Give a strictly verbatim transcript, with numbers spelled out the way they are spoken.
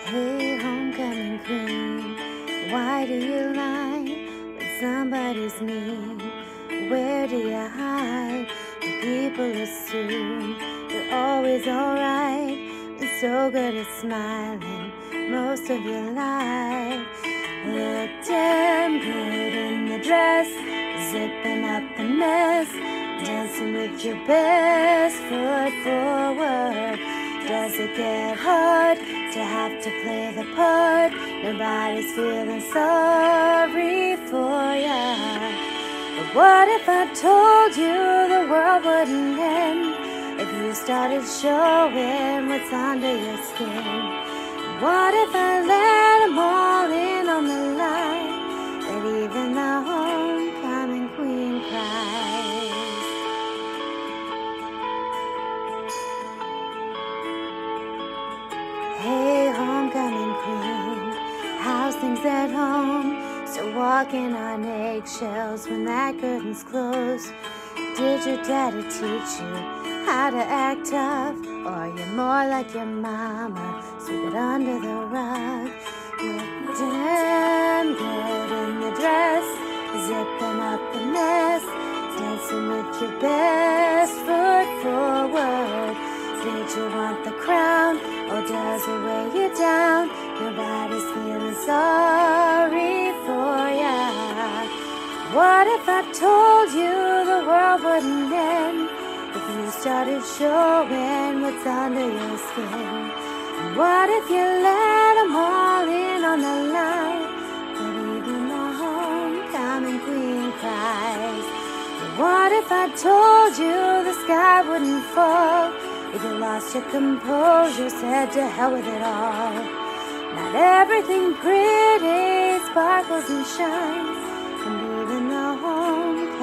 Hey, homecoming queen, why do you lie when somebody's mean? Where do you hide? Do people assume you're always alright and so good at smiling most of your life? Look damn good in the dress, zipping up the mess, dancing with your best foot forward. Does it get hard to have to play the part? Nobody's feeling sorry for ya. But what if I told you the world wouldn't end if you started showing what's under your skin? What if I let them all in on the line, that even the homecoming queen cries? Hey, homecoming queen, how's things at home? Still walking on eggshells when that curtain's closed? Did your daddy teach you how to act tough? Or you're more like your mama, sweep it under the rug? You're damn good in the dress, zipping up the mess, dancing with your best foot forward. Did you want the crown, or does it weigh you down? Nobody's feeling sorry for ya. What if I told you the world wouldn't end if you started showing what's under your skin? What if you let them all in on the line, but even the homecoming queen cries? What if I told you the sky wouldn't fall if you lost your composure, said to hell with it all? Not everything pretty sparkles and shines, and even the home